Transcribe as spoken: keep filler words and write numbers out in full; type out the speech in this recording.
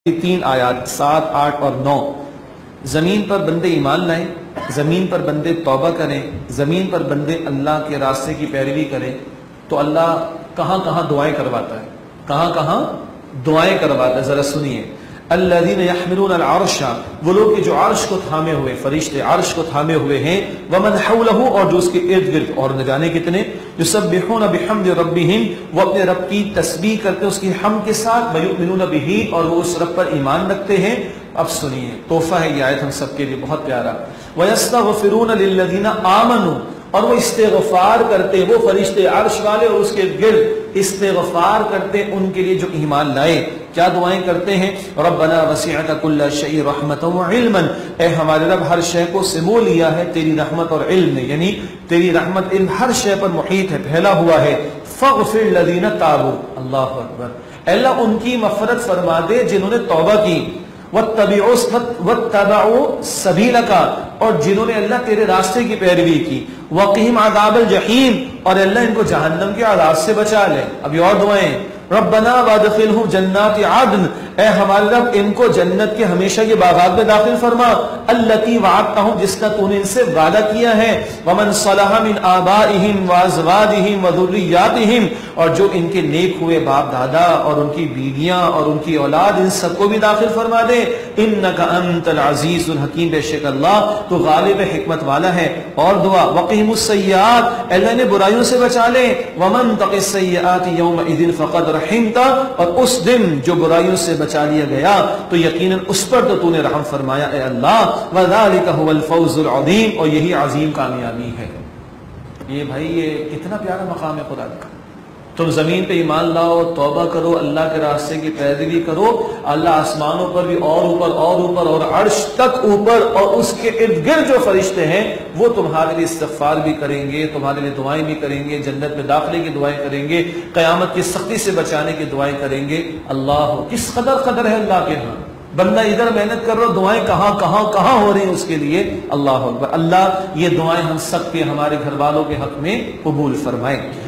تین آیات سات آٹھ اور نو زمین پر بندے ایمان لائیں، زمین پر بندے توبہ کریں، زمین پر بندے اللہ کے راستے کی پیروی کریں تو اللہ کہاں کہاں دعائیں کرواتا ہے، کہاں کہاں دعائیں کرواتا ہے، ذرا سنیے۔ الذین یحملون العرش، وہ لوگ کہ جو عرش کو تھامے ہوئے، فرشتے عرش کو تھامے ہوئے ہیں، ومن حولہ، اور جو اس کے ارد گرد، اور نہ جانے کتنے، یسبحون بحمد ربہم، وہ اپنے رب کی تسبیح کرتے ہیں اس کی حمد کے ساتھ، ویؤمنون بہ، اور وہ اس رب پر ایمان رکھتے ہیں۔ اب سنیے، تحفہ ہے یہ آیت ہم سب کے لیے بہت پیارا۔ وَيَسْتَغْفِرُونَ لِلَّذِينَ آمَنُوا، اور وہ استغفار کرتے، وہ فرشتے عرش والے اور اس کے گرد استغفار کرتے ان کے لیے جو ایمان لائے۔ کیا دعائیں کرتے ہیں؟ ربنا وسعت کل شیء رحمتا وعلما، اے ہمارے رب ہر شے کو سمو لیا ہے تیری رحمت اور علم نے، یعنی تیری رحمت علم ہر شے پر محیط ہے، پھیلا ہوا ہے۔ فاغفر الذین تابوا، اللہ اکبر، اے اللہ ان کی مغفرت فرما دے جنہوں نے توبہ کی، واتبعوا سبیلک، اور جنہوں نے اللہ تیرے راستے کی پیروی کی، وقہم عذاب الجحیم، اور اللہ ان کو جہنم کے عذاب سے بچا لے۔ اب یہ اور دعائیں، ربنا وادخلہم جنات عدن، اے ہمارے رب ان کو جنت کے ہمیشہ کے باغات میں داخل فرما، التی وعدتہم، جس کا تو نے ان سے وعدہ کیا ہے، ومن صلح من آبائہم وازواجہم وذریاتہم، اور جو ان کے نیک ہوئے باپ دادا اور ان کی بیویاں اور ان کی اولاد، ان سب کو بھی داخل فرما دے۔ انک انت العزیز الحکیم، بے شک اللہ تو غالب حکمت والا ہے۔ اور دعا، وقہم السیئات، اللہ نے برائیوں سے بچا لے، ومن تق السیئات یومئذ فقد رحمتا، اور اس دن جو برائیوں سے بچا لیا گیا تو یقیناً اس پر تو تو نے رحم فرمایا اے اللہ۔ وذالک هو الفوز العظیم، اور یہی عظیم کامیابی ہے۔ یہ بھائی یہ کتنا پیارا مقام ہے خدا کا۔ تم زمین پہ ایمان لاؤ، توبہ کرو، اللہ کے راستے کی پیروی کرو، اللہ آسمانوں پر بھی اور اوپر اور اوپر اور عرش تک اوپر، اور اس کے ارد گرد جو فرشتے ہیں وہ تمہارے لیے استغفار بھی کریں گے، تمہارے لیے دعائیں بھی کریں گے، جنت میں داخلے کی دعائیں کریں گے، قیامت کی سختی سے بچانے کی دعائیں کریں گے۔ اللہ کس قدر قدر ہے اللہ کے ہاں، بندہ ادھر محنت کر رہا، دعائیں کہاں کہاں کہاں ہو رہی ہیں اس کے لیے۔ اللہ اکبر، اللہ یہ دعائیں ہم سب کے، ہمارے گھر والوں کے حق میں قبول فرمائے۔